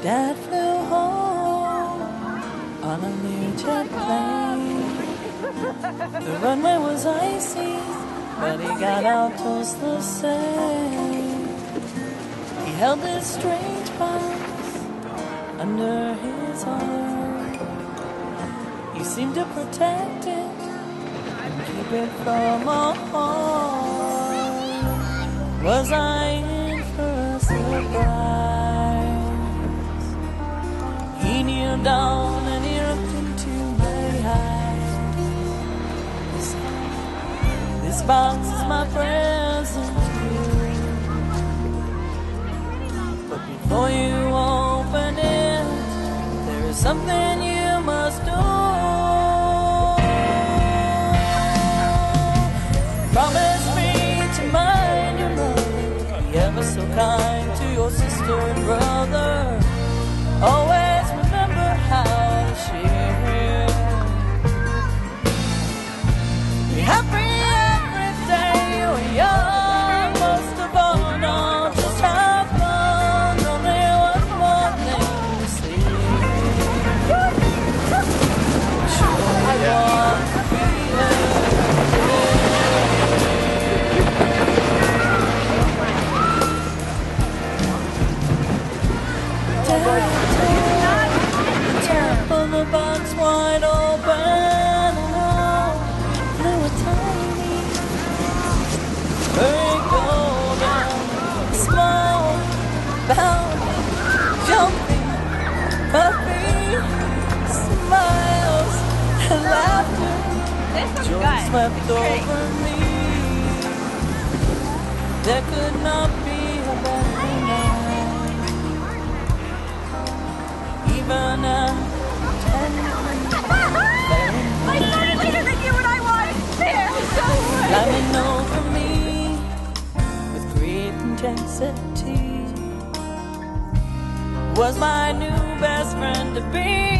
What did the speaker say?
Dad flew home on a Learjet plane. The runway was icy, but he got out just the same. He held this strange box under his arm. He seemed to protect it and keep it from harm. Was I in for a surprise? He kneeled down and he looked into my eyes. He said, "This box is my present to you, but before you open it, there is something you must do. Promise me to mind your mother, be ever so kind to your sister and brother. Always remember how to share. Be happy every day you're young. Most of all, don't just have fun. Only one more thing to say. Sure, I want to be here. Pull the box wide open, oh, blew a tiny, very golden, small, bounding, jumping, puppy, smiles and laughter. Joy swept over me. There could not be a better night. Even at 10 climbing over me with great intensity was my new best friend to be.